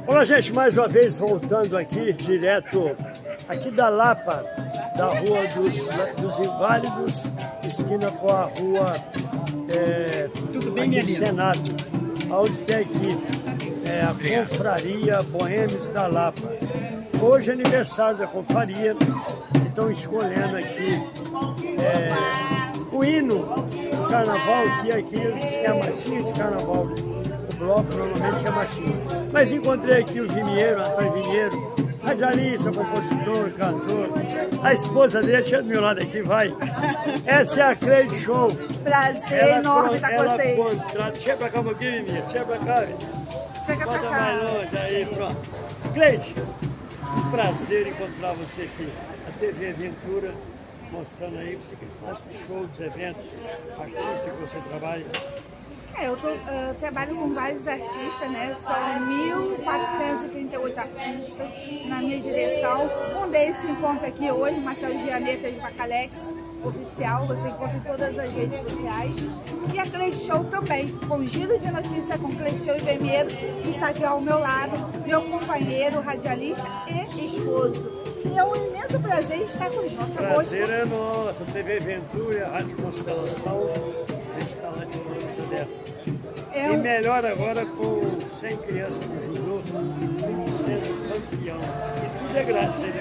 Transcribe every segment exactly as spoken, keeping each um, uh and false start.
Olá, gente, mais uma vez voltando aqui, direto aqui da Lapa, da Rua dos, dos Inválidos, esquina com a Rua é, Tudo bem, minha linda? Senado, onde tem aqui é, a Confraria Boêmios da Lapa. Hoje é aniversário da Confraria, estão escolhendo aqui é, o hino do carnaval, que aqui é a marchinha de carnaval. O bloco normalmente é marchinha. Mas encontrei aqui o Vinheiro, Antônio Vinheiro, radialista, compositor, cantor. A esposa dele, tinha do meu lado aqui, vai. Essa é a Cleide Show. Prazer ela, enorme estar com vocês. Contrato. Chega pra cá um pouquinho, minha. Chega pra cá, minha. Chega Bota pra cá. mais longe aí, pronto. Cleide, um prazer encontrar você aqui. A T V Aventura, mostrando aí você que faz o show dos eventos, artista que você trabalha. É, eu, tô, eu trabalho com vários artistas, né? São mil quatrocentos e trinta e oito artistas na minha direção. Um deles se encontra aqui hoje, Marcelo Gianetta de Bacalex, oficial. Você encontra em todas as redes sociais. E a Cleide Show também, com giro de notícia com Cleide Show e Vermelho, que está aqui ao meu lado, meu companheiro, radialista e esposo. E é um imenso prazer estar com o Jota. Prazer é nosso, T V Aventura, Rádio Constelação, a gente está lá de novo dentro. É um... E melhor agora com cem crianças no judô, tudo sendo campeão. E tudo é grátis, né?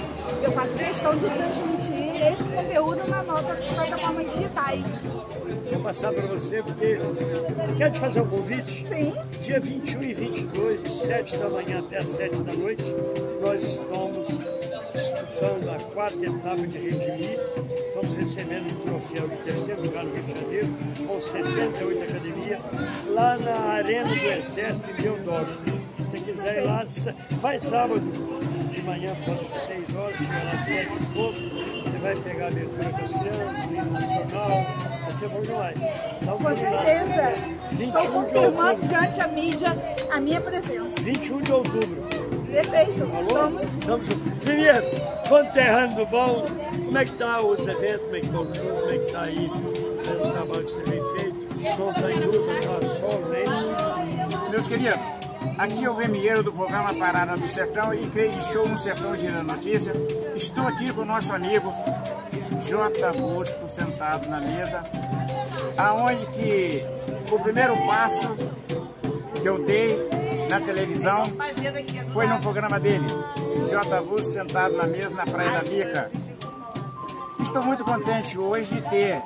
Eu faço questão de transmitir esse conteúdo nas nossas plataformas digitais. Vou passar para você porque quero te fazer um convite. Sim. Dia vinte e um e vinte e dois, de sete da manhã até as sete da noite, nós estamos disputando a quarta etapa de Redimi. Estamos recebendo o troféu de terceiro lugar no Rio de Janeiro, com setenta e oito academias, lá na Arena do Exército, em Deodoro. Se você quiser ir lá, vai sábado de manhã, por seis horas, chega lá às sete e pouco, você vai pegar a abertura com as crianças, o hino nacional, vai ser bom demais. Então, com certeza. Estou confirmando diante a mídia a minha presença. vinte e um de outubro. Perfeito. Vamos. Vamos. Primeiro, conterrâneo do bom, como é que tá os eventos, como é que tá o show, como é que tá aí o trabalho que você tem feito, não está em grupo, está solo, não é isso? Meus queridos, aqui é o Vermelheiro do programa Parada do Sertão e Cleide Show no Sertão Girando Notícia. Estou aqui com o nosso amigo Jota Bosco, sentado na mesa, aonde que o primeiro passo que eu dei na televisão foi no programa dele, Jota Bosco, sentado na mesa na Praia da Bica. Estou muito contente hoje de ter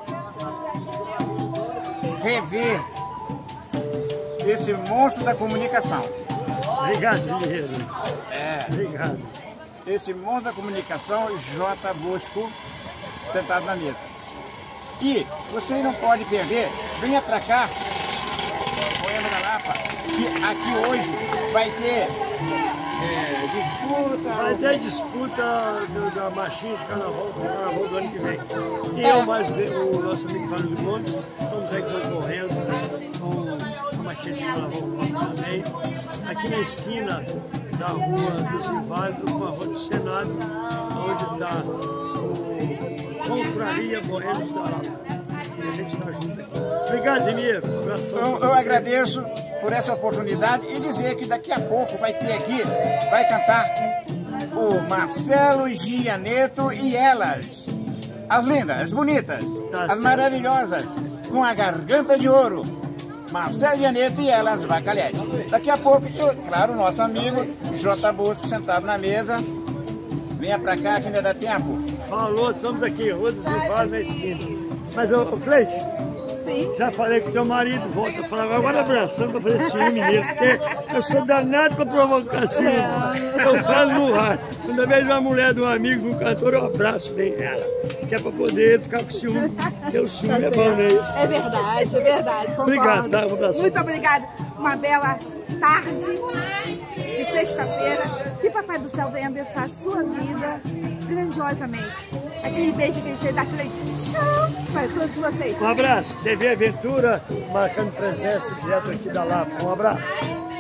rever esse monstro da comunicação. Obrigado, Vinheiro. É. Obrigado. Esse monstro da comunicação, Jota Bosco, sentado na mesa. E você não pode perder, venha pra cá, Boêmio da Lapa, que aqui hoje vai ter é, disputa. Vai ter disputa do, da marchinha de carnaval, do carnaval do ano que vem. E é. eu mais ver o nosso amigo Fábio Montes, estamos aí concorrendo com a marchinha de carnaval nossa também, aqui na esquina da Rua dos Inválidos com a Rua do Senado, onde está o Confraria Boêmios da Lapa. E a gente está junto aqui. Obrigado, Vinheiro. Eu, eu agradeço por essa oportunidade e dizer que daqui a pouco vai ter aqui, vai cantar o Marcelo Gianetta e elas, as lindas, as bonitas, tá, as certo. Maravilhosas, com a garganta de ouro, Marcelo Gianetta e elas, Bacalhete. Daqui a pouco, eu, claro, o nosso amigo Jota Bosco sentado na mesa, venha pra cá que ainda dá tempo. Falou, estamos aqui, Rua dos Inválidos na esquina. Mas, ô, ô Cleide, sim, já falei com teu marido, volta a falar, agora abraçando pra fazer ciúme nele, porque eu sou danado pra provocar ciúme. Eu falo no ar. Quando eu vejo uma mulher de um amigo, de um cantor, eu abraço bem ela, que é pra poder ficar com ciúme, porque o ciúme tá é bom, não é isso? É verdade, é verdade, concordo. Obrigado, tá? Um abraço. Muito obrigado. Uma bela tarde de sexta-feira. Que Papai do Céu venha abençoar a sua vida grandiosamente. Aquele beijo que a gente dá, Cleide Show para todos vocês. Um abraço. T V Aventura, marcando presença direto aqui da Lapa. Um abraço.